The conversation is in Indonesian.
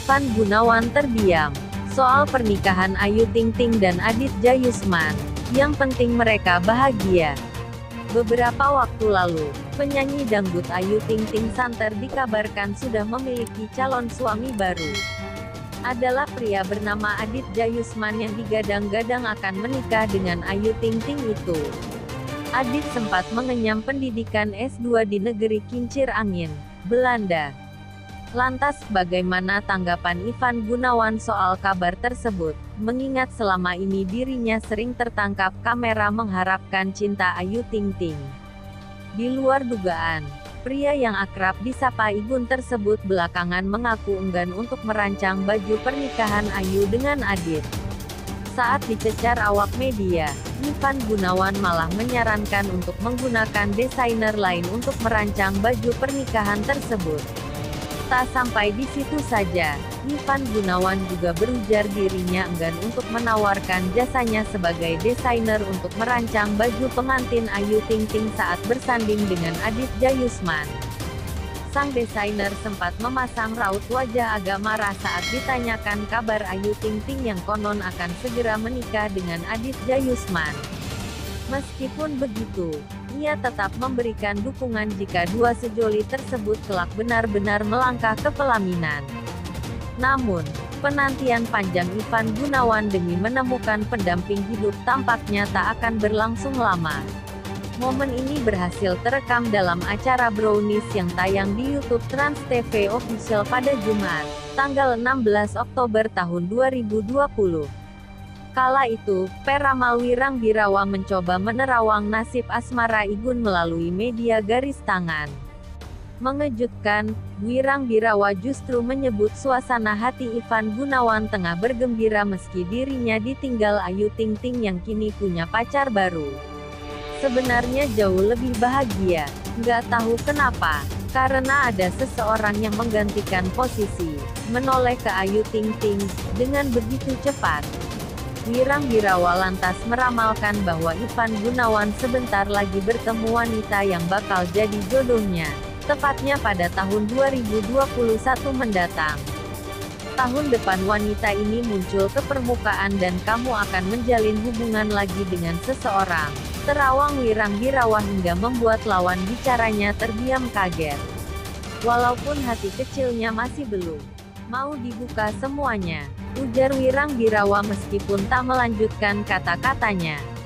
Ivan Gunawan terdiam soal pernikahan Ayu Ting Ting dan Adit Jayusman. Yang penting mereka bahagia. Beberapa waktu lalu, penyanyi dangdut Ayu Ting Ting Santer dikabarkan sudah memiliki calon suami baru. Adalah pria bernama Adit Jayusman yang digadang-gadang akan menikah dengan Ayu Ting Ting itu. Adit sempat mengenyam pendidikan S2 di negeri kincir angin, Belanda. Lantas, bagaimana tanggapan Ivan Gunawan soal kabar tersebut, mengingat selama ini dirinya sering tertangkap kamera mengharapkan cinta Ayu Ting Ting. Di luar dugaan, pria yang akrab disapa Igun tersebut belakangan mengaku enggan untuk merancang baju pernikahan Ayu dengan Adit. Saat dicecar awak media, Ivan Gunawan malah menyarankan untuk menggunakan desainer lain untuk merancang baju pernikahan tersebut. Tak sampai di situ saja, Ivan Gunawan juga berujar dirinya enggan untuk menawarkan jasanya sebagai desainer untuk merancang baju pengantin Ayu Ting Ting saat bersanding dengan Adit Jayusman. Sang desainer sempat memasang raut wajah agak marah saat ditanyakan kabar Ayu Ting Ting yang konon akan segera menikah dengan Adit Jayusman. Meskipun begitu, ia tetap memberikan dukungan jika dua sejoli tersebut kelak benar-benar melangkah ke pelaminan. Namun, penantian panjang Ivan Gunawan demi menemukan pendamping hidup tampaknya tak akan berlangsung lama. Momen ini berhasil terekam dalam acara Brownies yang tayang di YouTube Trans TV Official pada Jumat, tanggal 16 Oktober tahun 2020. Kala itu, peramal Wirang Birawa mencoba menerawang nasib asmara Igun melalui media garis tangan. Mengejutkan, Wirang Birawa justru menyebut suasana hati Ivan Gunawan tengah bergembira meski dirinya ditinggal Ayu Ting Ting yang kini punya pacar baru. Sebenarnya jauh lebih bahagia, nggak tahu kenapa, karena ada seseorang yang menggantikan posisi, menoleh ke Ayu Ting Ting, dengan begitu cepat. Wirang Birawa lantas meramalkan bahwa Ivan Gunawan sebentar lagi bertemu wanita yang bakal jadi jodohnya, tepatnya pada tahun 2021 mendatang. Tahun depan wanita ini muncul ke permukaan dan kamu akan menjalin hubungan lagi dengan seseorang. Terawang Wirang Birawa hingga membuat lawan bicaranya terdiam kaget. Walaupun hati kecilnya masih belum mau dibuka semuanya, ujar Wirang Birawa meskipun tak melanjutkan kata-katanya.